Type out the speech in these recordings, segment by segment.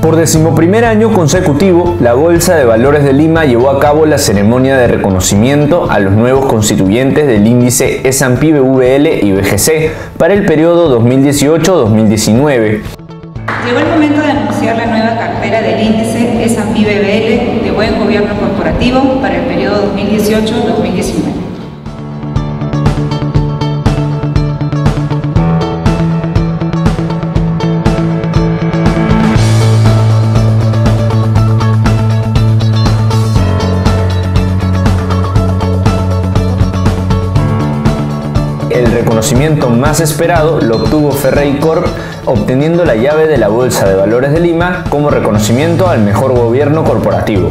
Por 11º año consecutivo, la Bolsa de Valores de Lima llevó a cabo la ceremonia de reconocimiento a los nuevos constituyentes del índice S&P BVL y BGC para el periodo 2018-2019. Llegó el momento de anunciar la nueva cartera del índice S&P BVL de Buen Gobierno Corporativo para el periodo 2018-2019. El reconocimiento más esperado lo obtuvo Ferreycorp, obteniendo la llave de la Bolsa de Valores de Lima como reconocimiento al mejor gobierno corporativo.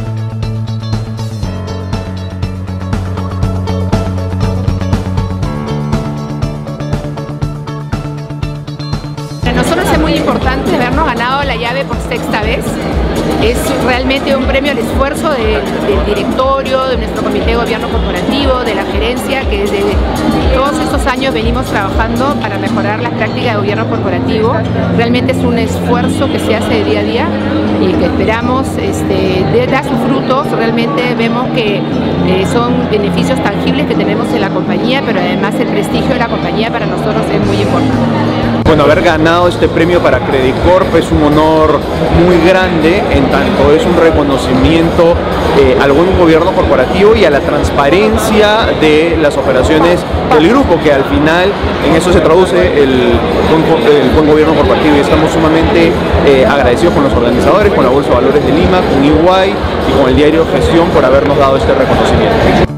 Para nosotros es muy importante habernos ganado la llave por sexta vez. Es realmente un premio al esfuerzo del directorio, de nuestro comité de gobierno corporativo, de la gerencia, que desde todos estos años venimos trabajando para mejorar las prácticas de gobierno corporativo. Realmente es un esfuerzo que se hace de día a día y que esperamos dar sus frutos. Realmente vemos que son beneficios tangibles que tenemos en la compañía, pero además el prestigio de la compañía para nosotros es muy importante. Bueno, haber ganado este premio para Credicorp es un honor muy grande, en tanto es un reconocimiento al buen gobierno corporativo y a la transparencia de las operaciones del grupo, que al final en eso se traduce el buen gobierno corporativo, y estamos sumamente agradecidos con los organizadores, con la Bolsa de Valores de Lima, con EY y con el diario Gestión por habernos dado este reconocimiento.